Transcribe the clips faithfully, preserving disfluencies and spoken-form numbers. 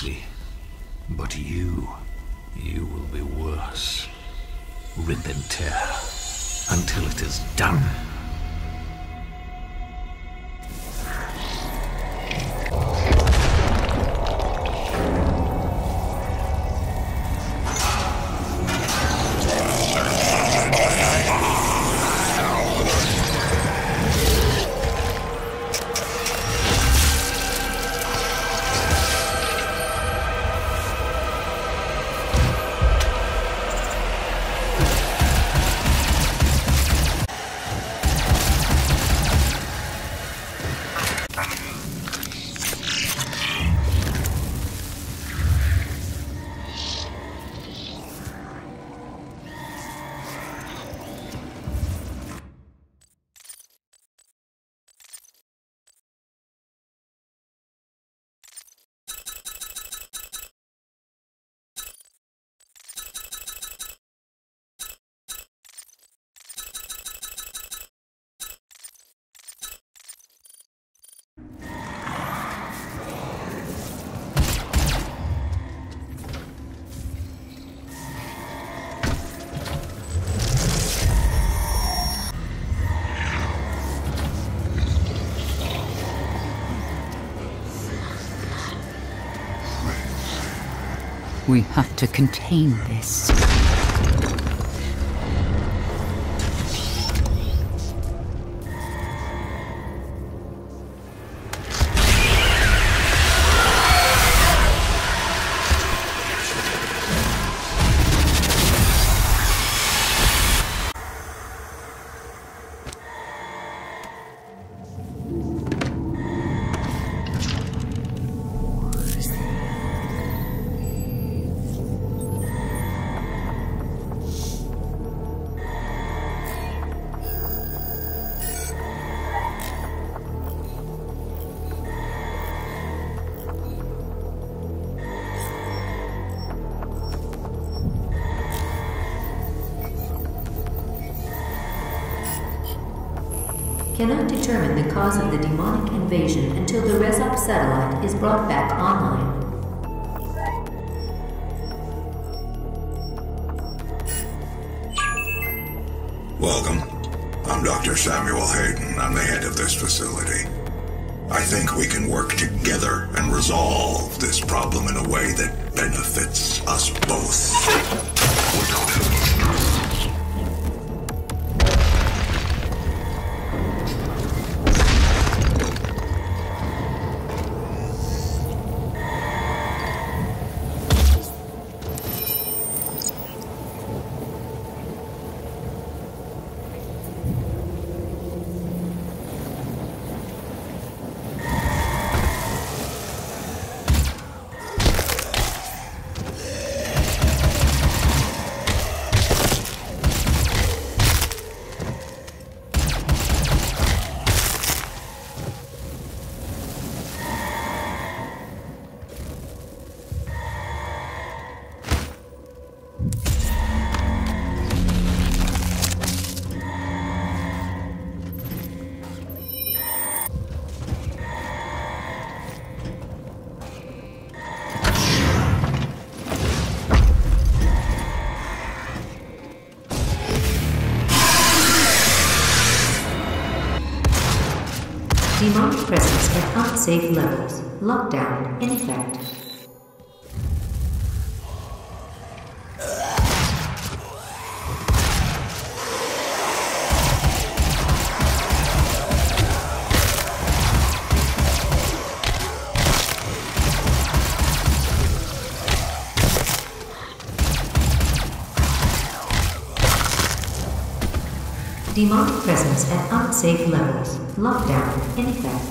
mercy. But you, you will be worse. Rip and tear until it is done. We have to contain this. Cannot determine the cause of the demonic invasion until the Rezop satellite is brought back online. Welcome. I'm Doctor Samuel Hayden. I'm the head of this facility. I think we can work together and resolve this problem in a way that benefits us both. Demonic presence at unsafe levels. Lockdown in effect. Demonic presence at unsafe levels. Lockdown in effect.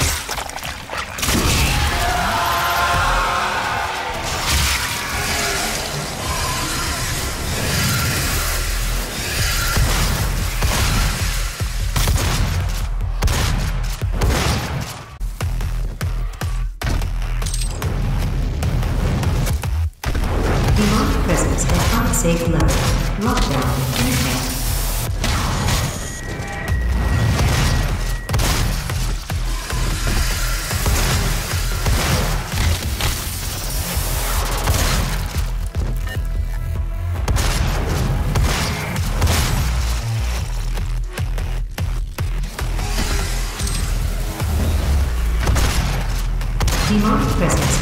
Demonic presence at unsafe levels. Lockdown in effect.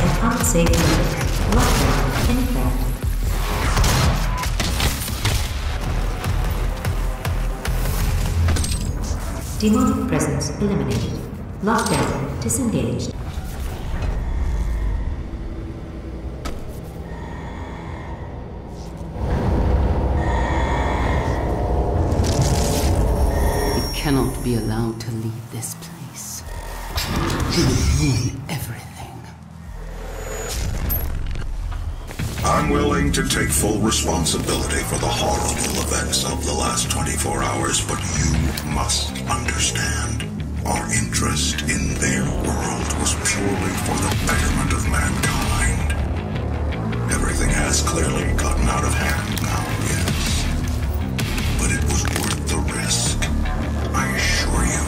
an unsafe limit. Lockdown in effect. Demonic presence eliminated. Lockdown disengaged. He cannot be allowed to leave this place. He will ruin everything. I'm willing to take full responsibility for the horrible events of the last twenty-four hours, but you must understand. Our interest in their world was purely for the betterment of mankind. Everything has clearly gotten out of hand now, yes. But it was worth the risk, I assure you.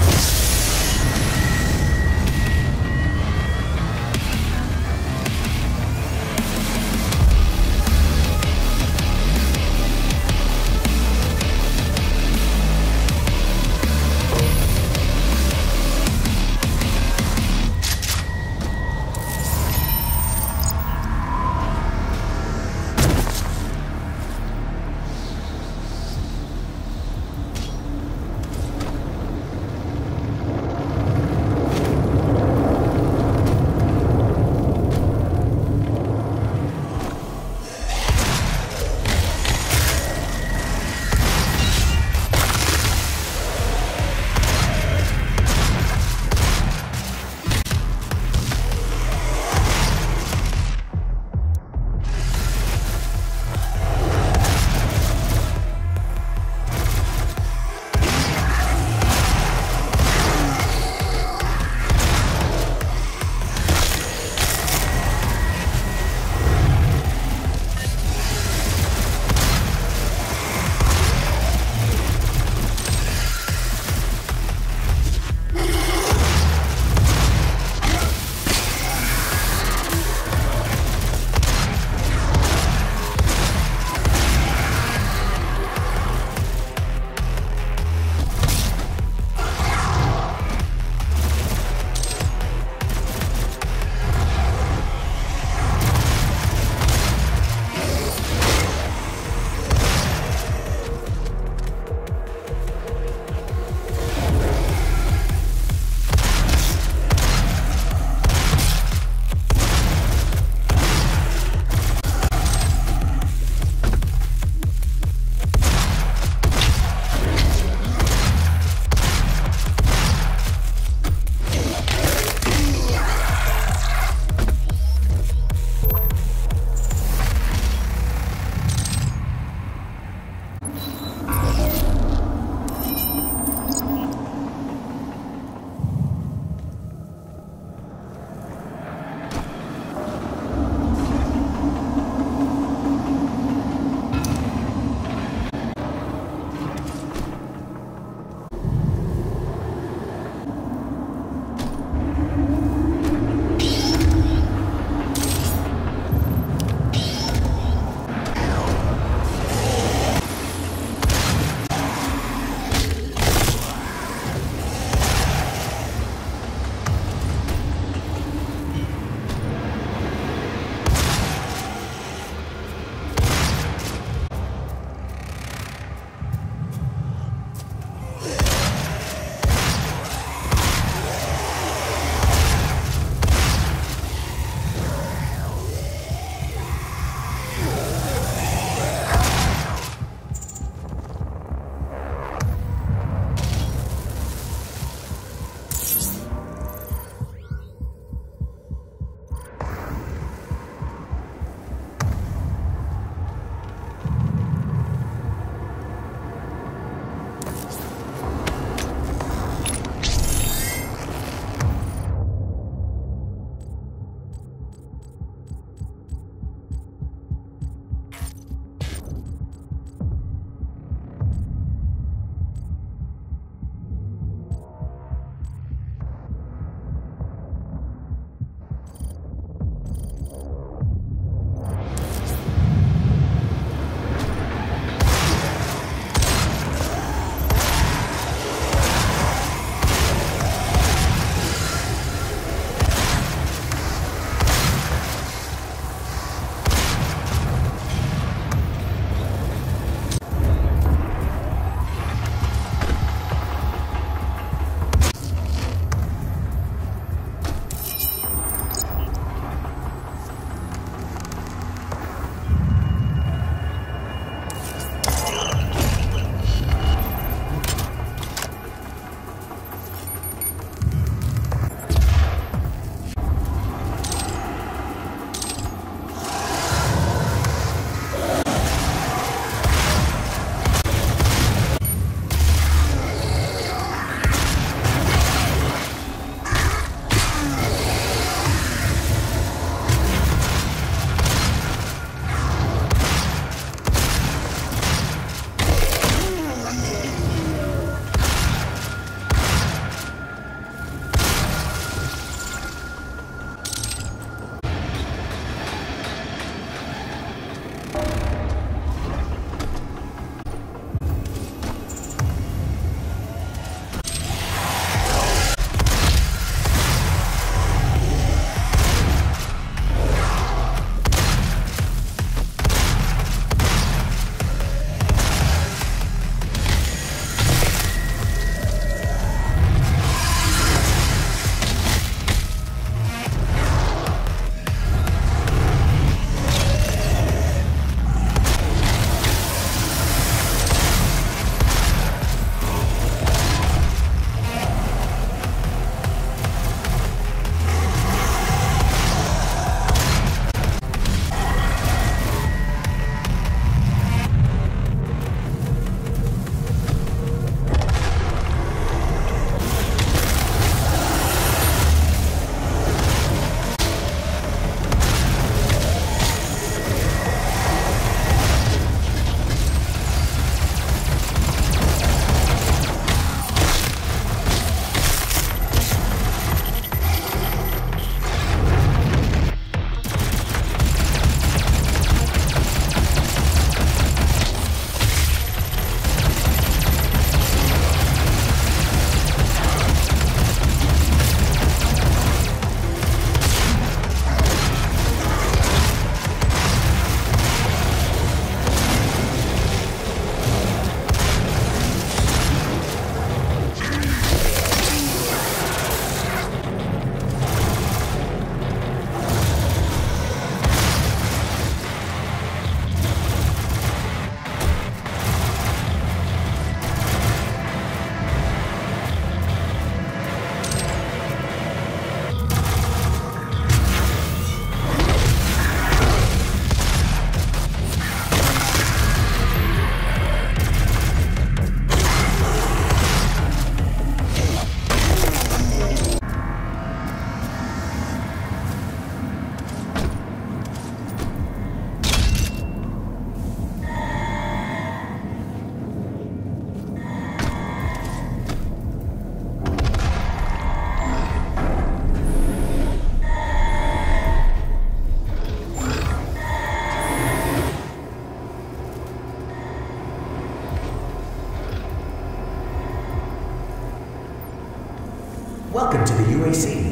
to the U A C.